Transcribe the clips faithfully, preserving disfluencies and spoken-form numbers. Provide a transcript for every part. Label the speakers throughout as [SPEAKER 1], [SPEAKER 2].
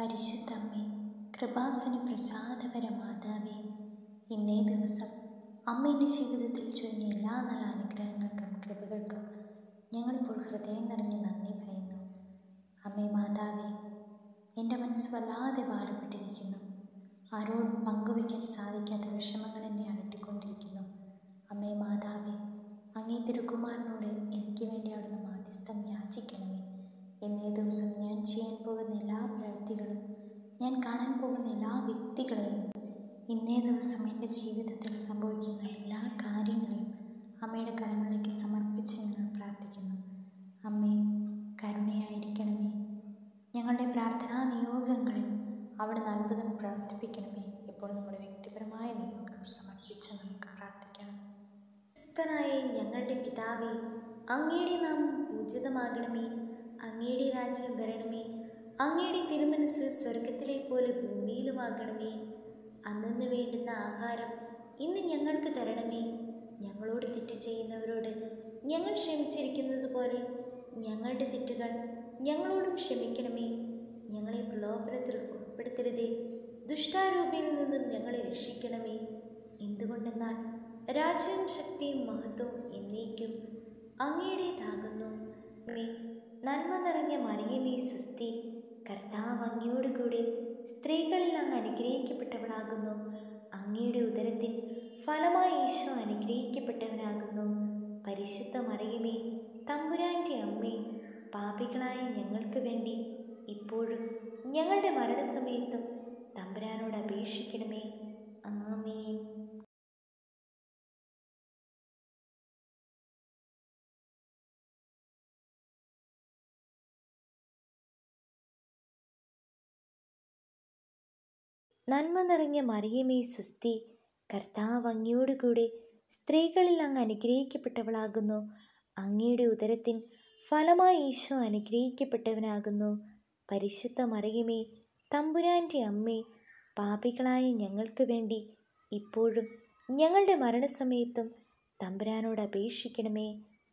[SPEAKER 1] പരിശുദ്ധമ്മേ, കൃപാസന പ്രസാദപര മാതാവേ, ഇന്നേ ദിവസം അമ്മയുടെ ജീവിതത്തിൽ ചൊരിഞ്ഞ എല്ലാ നല്ല അനുഗ്രഹങ്ങൾക്കും കൃപകൾക്കും ഞങ്ങളിപ്പോൾ ഹൃദയം നിറഞ്ഞ് നന്ദി പറയുന്നു. അമ്മേ മാതാവേ, എൻ്റെ മനസ്സ് വല്ലാതെ ഭാരപ്പെട്ടിരിക്കുന്നു. ആരോടും പങ്കുവയ്ക്കാൻ സാധിക്കാത്ത വിഷമങ്ങൾ എന്നെ അലട്ടിക്കൊണ്ടിരിക്കുന്നു. അമ്മേ മാതാവേ, അങ്ങേ തിരുക്കുമാരനോട് എനിക്ക് വേണ്ടി അവിടുന്ന് മാധ്യസ്ഥം യാചിക്കണമേ. ഇന്നേ ദിവസം ഞാൻ ചെയ്യാൻ പോകുന്ന എല്ലാ പ്രവൃത്തികളും, ഞാൻ കാണാൻ പോകുന്ന എല്ലാ വ്യക്തികളെയും, ഇന്നേ ദിവസം എൻ്റെ ജീവിതത്തിൽ സംഭവിക്കുന്ന എല്ലാ കാര്യങ്ങളെയും അമ്മയുടെ കരങ്ങളിലേക്ക് സമർപ്പിച്ച് ഞങ്ങൾ പ്രാർത്ഥിക്കുന്നു. അമ്മേ, കരുണയായിരിക്കണമേ. ഞങ്ങളുടെ പ്രാർത്ഥനാ നിയോഗങ്ങളിൽ അവിടുന്ന് അത്ഭുതം പ്രവർത്തിപ്പിക്കണമേ. ഇപ്പോൾ നമ്മുടെ വ്യക്തിപരമായ നിയോഗം സമർപ്പിച്ച് നമുക്ക് പ്രാർത്ഥിക്കാം.
[SPEAKER 2] ക്രിസ്തനായ ഞങ്ങളുടെ പിതാവേ, അങ്ങയുടെ നാമം പൂജിതമാകണമേ. അങ്ങയുടെ രാജ്യം വരണമേ. അങ്ങയുടെ തിരുമനസ് സ്വർഗത്തിലെ പോലെ ഭൂമിയിലുമാകണമേ. അന്നന്ന് വേണ്ടുന്ന ആഹാരം ഇന്ന് ഞങ്ങൾക്ക് തരണമേ. ഞങ്ങളോട് തെറ്റ് ചെയ്യുന്നവരോട് ഞങ്ങൾ ക്ഷമിച്ചിരിക്കുന്നത് പോലെ ഞങ്ങളുടെ തെറ്റുകൾ ഞങ്ങളോടും ക്ഷമിക്കണമേ. ഞങ്ങളെ പ്രലോഭനത്തിൽ ഉൾപ്പെടുത്തരുതേ, ദുഷ്ടാരൂപിയിൽ നിന്നും ഞങ്ങളെ രക്ഷിക്കണമേ. എന്തുകൊണ്ടെന്നാൽ രാജ്യവും ശക്തിയും മഹത്വവും എന്നേക്കും അങ്ങയുടേതാകുന്നു. നന്മ നിറഞ്ഞ മറിയമേ സ്വസ്തി, കർത്താവ് അങ്ങയോടുകൂടെ സ്ത്രീകളിൽ അങ്ങ് അനുഗ്രഹിക്കപ്പെട്ടവളാകുന്നു. അങ്ങയുടെ ഉദരത്തിൻ ഫലമായി ഈശോ അനുഗ്രഹിക്കപ്പെട്ടവനാകുന്നു. പരിശുദ്ധ മറിയമേ, തമ്പുരാൻ്റെ അമ്മേ, പാപികളായ ഞങ്ങൾക്ക് വേണ്ടി ഇപ്പോഴും ഞങ്ങളുടെ മരണസമയത്തും തമ്പുരാനോട് അപേക്ഷിക്കണമേ. ആമേൻ. നന്മ നിറഞ്ഞ മറിയമേ സ്വസ്തി, കർത്താവ് അങ്ങയോടുകൂടെ സ്ത്രീകളിൽ അങ്ങ് അനുഗ്രഹിക്കപ്പെട്ടവളാകുന്നു. അങ്ങയുടെ ഉദരത്തിൻ ഫലമായി ഈശോ അനുഗ്രഹിക്കപ്പെട്ടവനാകുന്നു. പരിശുദ്ധ മറിയമേ, തമ്പുരാൻ്റെ അമ്മേ, പാപികളായ ഞങ്ങൾക്ക് വേണ്ടി ഇപ്പോഴും ഞങ്ങളുടെ മരണസമയത്തും തമ്പുരാനോട് അപേക്ഷിക്കണമേ.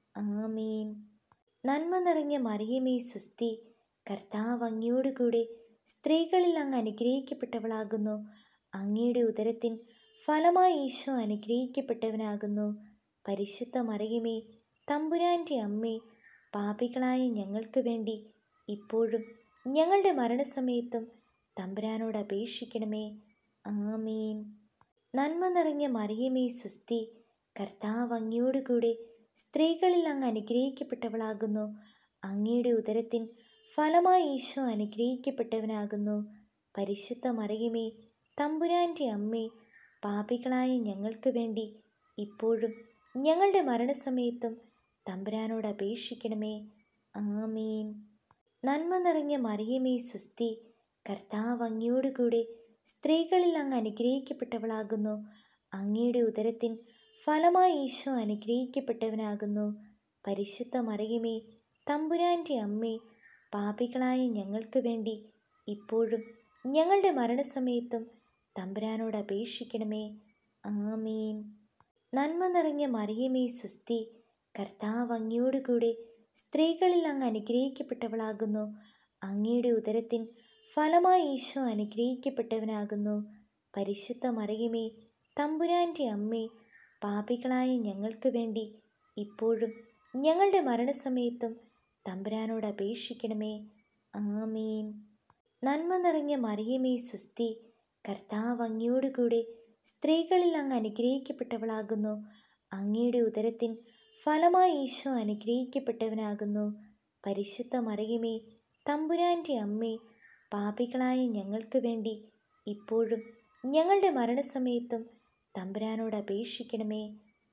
[SPEAKER 2] ആമേൻ. നന്മ നിറഞ്ഞ മറിയമേ സ്വസ്തി, കർത്താവ് അങ്ങയോടുകൂടെ സ്ത്രീകളിൽ അങ്ങ് അനുഗ്രഹിക്കപ്പെട്ടവളാകുന്നു. അങ്ങയുടെ ഉദരത്തിൻ ഫലമായി ഈശോ അനുഗ്രഹിക്കപ്പെട്ടവനാകുന്നു. പരിശുദ്ധ മറിയമേ, തമ്പുരാൻ്റെ അമ്മേ, പാപികളായ ഞങ്ങൾക്ക് വേണ്ടി ഇപ്പോഴും ഞങ്ങളുടെ മരണസമയത്തും തമ്പുരാനോട് അപേക്ഷിക്കണമേ. ആമേൻ. നന്മ നിറഞ്ഞ മറിയമേ സ്വസ്തി, കർത്താവ് അങ്ങയോടുകൂടെ സ്ത്രീകളിൽ അങ്ങ് അനുഗ്രഹിക്കപ്പെട്ടവളാകുന്നു. അങ്ങയുടെ ഉദരത്തിൻ ഫലമായി ഈശോ അനുഗ്രഹിക്കപ്പെട്ടവനാകുന്നു. പരിശുദ്ധ മറിയമേ, തമ്പുരാൻ്റെ അമ്മേ, പാപികളായ ഞങ്ങൾക്ക് വേണ്ടി ഇപ്പോഴും ഞങ്ങളുടെ മരണസമയത്തും തമ്പുരാനോട് അപേക്ഷിക്കണമേ. ആമേൻ. നന്മ നിറഞ്ഞ മറിയമേ സ്വസ്തി, കർത്താവ് അങ്ങയോടുകൂടെ സ്ത്രീകളിൽ അങ്ങ് അനുഗ്രഹിക്കപ്പെട്ടവളാകുന്നു. അങ്ങയുടെ ഉദരത്തിൻ ഫലമായി ഈശോ അനുഗ്രഹിക്കപ്പെട്ടവനാകുന്നു. പരിശുദ്ധ മറിയമേ, തമ്പുരാൻ്റെ അമ്മേ, പാപികളായ ഞങ്ങൾക്ക് വേണ്ടി ഇപ്പോഴും ഞങ്ങളുടെ മരണസമയത്തും തമ്പുരാനോട് അപേക്ഷിക്കണമേ. ആമേൻ. നന്മ നിറഞ്ഞ മറിയമേ സ്വസ്തി, കർത്താവ് അങ്ങയോടുകൂടെ സ്ത്രീകളിൽ അങ്ങ് അനുഗ്രഹിക്കപ്പെട്ടവളാകുന്നു. അങ്ങയുടെ ഉദരത്തിൻ ഫലമായി ഈശോ അനുഗ്രഹിക്കപ്പെട്ടവനാകുന്നു. പരിശുദ്ധ മറിയമേ, തമ്പുരാൻ്റെ അമ്മേ, പാപികളായ ഞങ്ങൾക്ക് വേണ്ടി ഇപ്പോഴും ഞങ്ങളുടെ മരണസമയത്തും തമ്പുരാനോട് അപേക്ഷിക്കണമേ. ആമേൻ. നന്മ നിറഞ്ഞ മറിയമേ സ്വസ്തി, കർത്താവ് അങ്ങയോടുകൂടെ സ്ത്രീകളിൽ അങ്ങ് അനുഗ്രഹിക്കപ്പെട്ടവളാകുന്നു. അങ്ങയുടെ ഉദരത്തിൻ ഫലമായി ഈശോ അനുഗ്രഹിക്കപ്പെട്ടവനാകുന്നു. പരിശുദ്ധ മറിയമേ, തമ്പുരാൻ്റെ അമ്മേ, പാപികളായ ഞങ്ങൾക്ക് വേണ്ടി ഇപ്പോഴും ഞങ്ങളുടെ മരണസമയത്തും തമ്പുരാനോട് അപേക്ഷിക്കണമേ.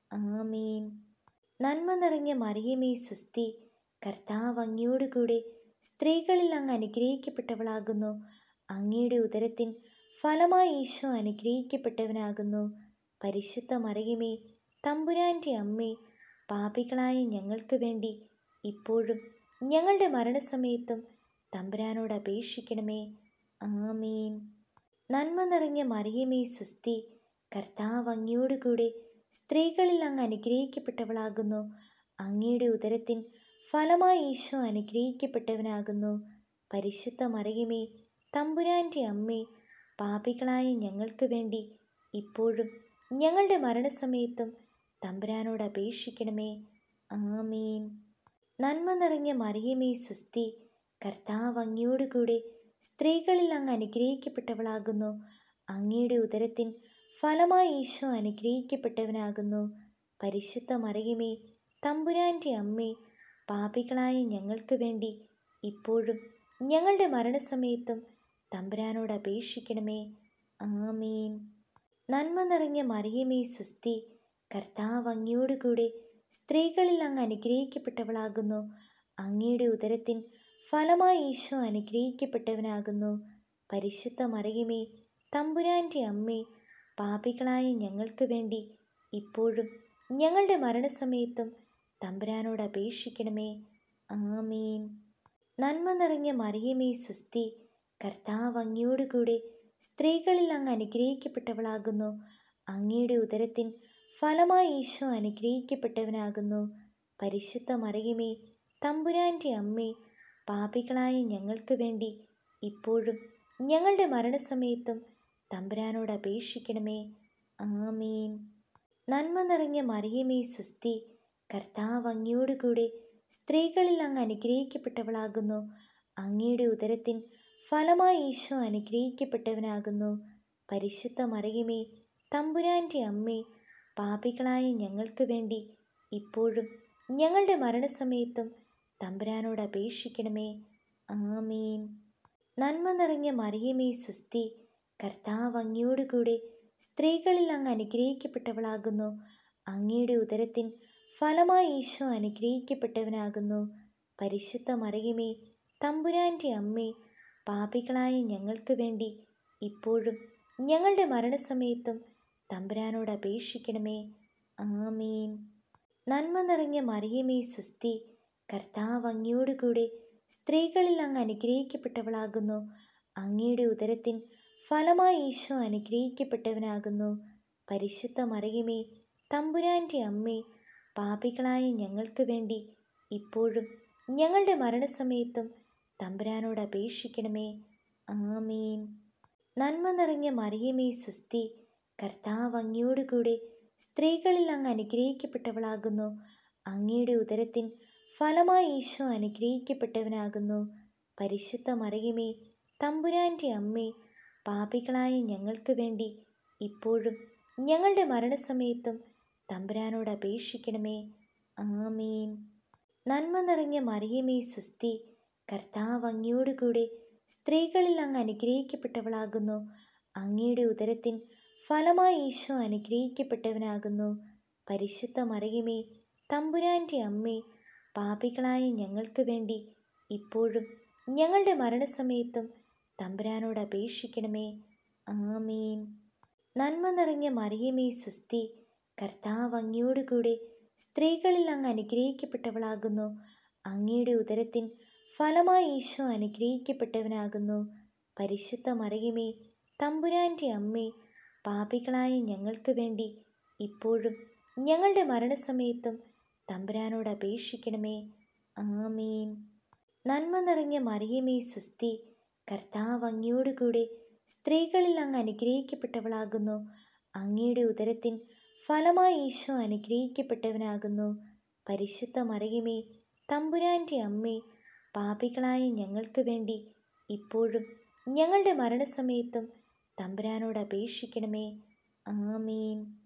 [SPEAKER 2] ആമേൻ. നന്മ നിറഞ്ഞ മറിയമേ സ്വസ്തി, കർത്താവ് അങ്ങയോടുകൂടെ സ്ത്രീകളിൽ അങ്ങ് അനുഗ്രഹിക്കപ്പെട്ടവളാകുന്നു. അങ്ങയുടെ ഉദരത്തിൻ ഫലമായി ഈശോ അനുഗ്രഹിക്കപ്പെട്ടവനാകുന്നു. പരിശുദ്ധ മറിയമേ, തമ്പുരാൻ്റെ അമ്മേ, പാപികളായ ഞങ്ങൾക്ക് വേണ്ടി ഇപ്പോഴും ഞങ്ങളുടെ മരണസമയത്തും തമ്പുരാനോട് അപേക്ഷിക്കണമേ. ആമേൻ. നന്മ നിറഞ്ഞ മറിയമേ സ്വസ്തി, കർത്താവ് അങ്ങയോടുകൂടെ സ്ത്രീകളിൽ അങ്ങ് അനുഗ്രഹിക്കപ്പെട്ടവളാകുന്നു. അങ്ങയുടെ ഉദരത്തിൻ ഫലമായി ഈശോ അനുഗ്രഹിക്കപ്പെട്ടവനാകുന്നു. പരിശുദ്ധ മറിയമേ, തമ്പുരാൻ്റെ അമ്മേ, പാപികളായ ഞങ്ങൾക്ക് വേണ്ടി ഇപ്പോഴും ഞങ്ങളുടെ മരണസമയത്തും തമ്പുരാനോട് അപേക്ഷിക്കണമേ. ആമീൻ. നന്മ നിറഞ്ഞ മറിയമേ സുസ്തി, കർത്താവ് അങ്ങയോടുകൂടെ സ്ത്രീകളിൽ അങ്ങ് അനുഗ്രഹിക്കപ്പെട്ടവളാകുന്നു. അങ്ങയുടെ ഉദരത്തിൻ ഫലമായി ഈശോ അനുഗ്രഹിക്കപ്പെട്ടവനാകുന്നു. പരിശുദ്ധ മറിയമേ, തമ്പുരാൻ്റെ അമ്മേ, പാപികളായ ഞങ്ങൾക്ക് വേണ്ടി ഇപ്പോഴും ഞങ്ങളുടെ മരണസമയത്തും തമ്പുരാനോട് അപേക്ഷിക്കണമേ. ആമീൻ. നന്മ നിറഞ്ഞ മറിയമേ സുസ്തി, കർത്താവ് അങ്ങയോടുകൂടെ സ്ത്രീകളിൽ അങ്ങ് അനുഗ്രഹിക്കപ്പെട്ടവളാകുന്നു. അങ്ങയുടെ ഉദരത്തിൻ ഫലമായി ഈശോ അനുഗ്രഹിക്കപ്പെട്ടവനാകുന്നു. പരിശുദ്ധ മറിയമേ, തമ്പുരാൻ്റെ അമ്മേ, പാപികളായ ഞങ്ങൾക്ക് വേണ്ടി ഇപ്പോഴും ഞങ്ങളുടെ മരണസമയത്തും തമ്പുരാനോട് അപേക്ഷിക്കണമേ. ആമീൻ. നന്മ നിറഞ്ഞ മറിയമേ സുസ്തി, കർത്താവ് അങ്ങയോടുകൂടെ സ്ത്രീകളിൽ അങ്ങ് അനുഗ്രഹിക്കപ്പെട്ടവളാകുന്നു. അങ്ങയുടെ ഉദരത്തിൻ ഫലമായി ഈശോ അനുഗ്രഹിക്കപ്പെട്ടവനാകുന്നു. പരിശുദ്ധ മറിയമേ, തമ്പുരാൻ്റെ അമ്മേ, പാപികളായ ഞങ്ങൾക്ക് വേണ്ടി ഇപ്പോഴും ഞങ്ങളുടെ മരണസമയത്തും തമ്പുരാനോട് അപേക്ഷിക്കണമേ. ആമീൻ. നന്മ നിറഞ്ഞ മറിയമേ സുസ്തി, കർത്താവ് അങ്ങയോടുകൂടെ സ്ത്രീകളിൽ അങ്ങ് അനുഗ്രഹിക്കപ്പെട്ടവളാകുന്നു. അങ്ങയുടെ ഉദരത്തിൻ ഫലമായി ഈശോ അനുഗ്രഹിക്കപ്പെട്ടവനാകുന്നു. പരിശുദ്ധ മറിയമേ, തമ്പുരാൻ്റെ അമ്മേ, പാപികളായ ഞങ്ങൾക്ക് വേണ്ടി ഇപ്പോഴും ഞങ്ങളുടെ മരണസമയത്തും തമ്പുരാനോട് അപേക്ഷിക്കണമേ. ആമീൻ. നന്മ നിറഞ്ഞ മറിയമേ സുസ്തി, കർത്താവ് അങ്ങയോടുകൂടെ സ്ത്രീകളിൽ അങ്ങ് അനുഗ്രഹിക്കപ്പെട്ടവളാകുന്നു. അങ്ങയുടെ ഉദരത്തിൻ ഫലമായി ഈശോ അനുഗ്രഹിക്കപ്പെട്ടവനാകുന്നു. പരിശുദ്ധ മറിയമേ, തമ്പുരാൻ്റെ അമ്മേ, പാപികളായ ഞങ്ങൾക്ക് വേണ്ടി ഇപ്പോഴും ഞങ്ങളുടെ മരണസമയത്തും തമ്പുരാനോട് അപേക്ഷിക്കണമേ. ആമീൻ. നന്മ നിറഞ്ഞ മറിയമേ സുസ്തി, കർത്താവ് അങ്ങയോടുകൂടെ സ്ത്രീകളിൽ അങ്ങ് അനുഗ്രഹിക്കപ്പെട്ടവളാകുന്നു. അങ്ങയുടെ ഉദരത്തിൻ ഫലമായി ഈശോ അനുഗ്രഹിക്കപ്പെട്ടവനാകുന്നു. പരിശുദ്ധ മറിയമേ, തമ്പുരാൻ്റെ അമ്മേ, പാപികളായ ഞങ്ങൾക്ക് വേണ്ടി ഇപ്പോഴും ഞങ്ങളുടെ മരണസമയത്തും തമ്പുരാനോട് അപേക്ഷിക്കണമേ. ആമീൻ. നന്മ നിറഞ്ഞ മറിയമേ സുസ്തി, കർത്താവ് അങ്ങയോടുകൂടെ സ്ത്രീകളിൽ അങ്ങ് അനുഗ്രഹിക്കപ്പെട്ടവളാകുന്നു. അങ്ങയുടെ ഉദരത്തിൻ ഫലമായി ഈശോ അനുഗ്രഹിക്കപ്പെട്ടവനാകുന്നു. പരിശുദ്ധ മറിയമേ, തമ്പുരാൻ്റെ അമ്മേ, പാപികളായ ഞങ്ങൾക്ക് വേണ്ടി ഇപ്പോഴും ഞങ്ങളുടെ മരണസമയത്തും തമ്പുരാനോട് അപേക്ഷിക്കണമേ. ആമീൻ. നന്മ നിറഞ്ഞ മറിയമേ സുസ്തി, കർത്താവ് അങ്ങയോടുകൂടെ സ്ത്രീകളിൽ അങ്ങ് അനുഗ്രഹിക്കപ്പെട്ടവളാകുന്നു. അങ്ങയുടെ ഉദരത്തിൻ ഫലമായി ഈശോ അനുഗ്രഹിക്കപ്പെട്ടവനാകുന്നു. പരിശുദ്ധ മറിയമേ, തമ്പുരാൻ്റെ അമ്മേ, പാപികളായ ഞങ്ങൾക്ക് വേണ്ടി ഇപ്പോഴും ഞങ്ങളുടെ മരണസമയത്തും തമ്പുരാനോട് അപേക്ഷിക്കണമേ. ആമീൻ. നന്മ നിറഞ്ഞ മറിയമേ സുസ്തി, കർത്താവ് അങ്ങയോടുകൂടെ സ്ത്രീകളിൽ അങ്ങ് അനുഗ്രഹിക്കപ്പെട്ടവളാകുന്നു. അങ്ങയുടെ ഉദരത്തിൻ ഫലമായി ഈശോ അനുഗ്രഹിക്കപ്പെട്ടവനാകുന്നു. പരിശുദ്ധ മറിയമേ, തമ്പുരാൻ്റെ അമ്മേ, പാപികളായ ഞങ്ങൾക്ക് വേണ്ടി ഇപ്പോഴും ഞങ്ങളുടെ മരണസമയത്തും തമ്പുരാനോട് അപേക്ഷിക്കണമേ. ആമീൻ. നന്മ നിറഞ്ഞ മറിയമേ സുസ്തി, കർത്താവ് അങ്ങയോടുകൂടെ സ്ത്രീകളിൽ അങ്ങ് അനുഗ്രഹിക്കപ്പെട്ടവളാകുന്നു. അങ്ങയുടെ ഉദരത്തിൻ ഫലമായി ഈശോ അനുഗ്രഹിക്കപ്പെട്ടവനാകുന്നു. പരിശുദ്ധ മറിയമേ, തമ്പുരാൻ്റെ അമ്മേ, പാപികളായ ഞങ്ങൾക്ക് വേണ്ടി ഇപ്പോഴും ഞങ്ങളുടെ മരണസമയത്തും തമ്പുരാനോട് അപേക്ഷിക്കണമേ. ആമീൻ.